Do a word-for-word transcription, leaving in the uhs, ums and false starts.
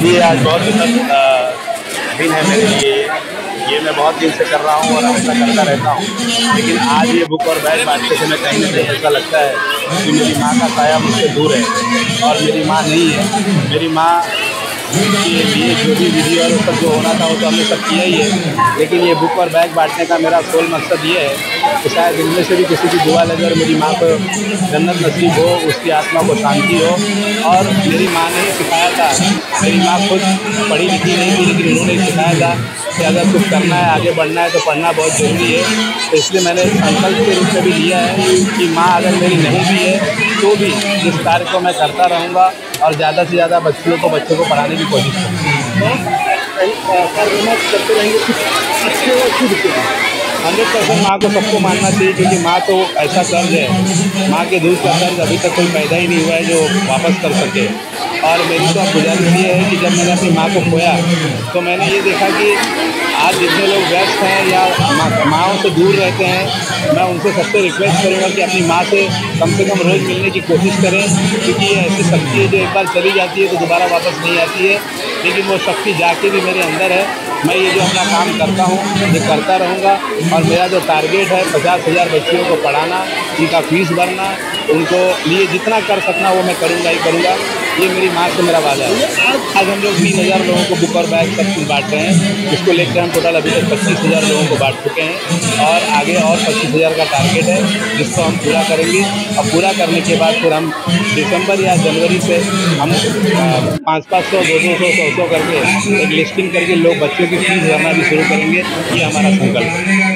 जी, आज बहुत दुखद दिन है मेरे लिए। ये मैं बहुत दिन से कर रहा हूँ और हमेशा करता रहता हूँ, लेकिन आज ये बुक और बैग बाँटते समय कहीं न कहीं ऐसा लगता है कि मेरी माँ का साया मुझसे दूर है और मेरी माँ नहीं है। मेरी माँ के लिए जो भी विधि और वो सब जो होना था वो तो हमने सब किया ही है, लेकिन ये बुक और बैग बाँटने का मेरा सोल मकसद ये है कि शायद इनमें से भी किसी की दुआ लगे और मेरी माँ को जन्नत नसीब हो, उसकी आत्मा को शांति हो। और मेरी माँ ने ही सिखाया था, मेरी माँ खुद पढ़ी लिखी नहीं थी, लेकिन उन्होंने सिखाया था कि अगर कुछ करना है, आगे बढ़ना है तो पढ़ना बहुत ज़रूरी है। तो इसलिए मैंने संकल्प के रूप में भी लिया है कि माँ अगर मेरी नहीं भी है तो भी इस कार्य को मैं करता रहूँगा और ज़्यादा से ज़्यादा बच्चियों को बच्चों को पढ़ाने की कोशिश करूँगा। करते रहेंगे हंड्रेड परसेंट माँ को सबको मानना चाहिए, क्योंकि माँ तो ऐसा कर्ज है, माँ के दूध का कर्ज अभी तक कोई पैदा ही नहीं हुआ है जो वापस कर सके। और मेरी तो अब गुजारिश ये है कि जब मैंने अपनी माँ को खोया तो मैंने ये देखा कि आज जितने लोग व्यस्त हैं या माँ माँओं से दूर रहते हैं, मैं उनसे सबसे रिक्वेस्ट करूँगा कि अपनी माँ से कम से कम रोज़ मिलने की कोशिश करें, क्योंकि ये ऐसी शक्ति है जो एक बार चली जाती है तो दोबारा वापस नहीं आती है, लेकिन वो शक्ति जाके भी मेरे अंदर है। मैं ये जो अपना काम करता हूँ ये करता रहूँगा और मेरा जो टारगेट है पचास हज़ार बच्चियों को पढ़ाना, उनका फीस भरना, उनको लिए जितना कर सकना वो मैं करूँगा ही करूँगा। ये मेरी माँ से मेरा वादा है। आज हम लोग तीन हज़ार लोगों को बुक और बैग सब कुछ बाँट रहे हैं, जिसको लेकर हम टोटल अभी तक पच्चीस हज़ार लोगों को बाँट चुके हैं और आगे और पच्चीस हज़ार का टारगेट है जिसको हम पूरा करेंगे। और पूरा करने के बाद फिर हम दिसंबर या जनवरी से हम पाँच पाँच सौ दो दो सौ सौ सौ करके एक लिस्टिंग करके लोग बच्चों की फीस भरना भी शुरू करेंगे। ये हमारा संकल्प है।